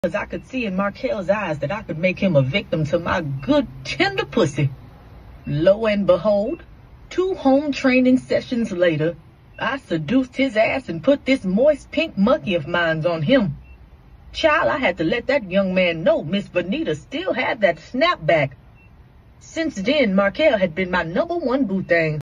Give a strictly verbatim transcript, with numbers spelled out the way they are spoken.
Because I could see in Markel's eyes that I could make him a victim to my good, tender pussy. Lo and behold, two home training sessions later, I seduced his ass and put this moist pink monkey of mine on him. Child, I had to let that young man know Miss Bonita still had that snapback. Since then, Markel had been my number one boo thing.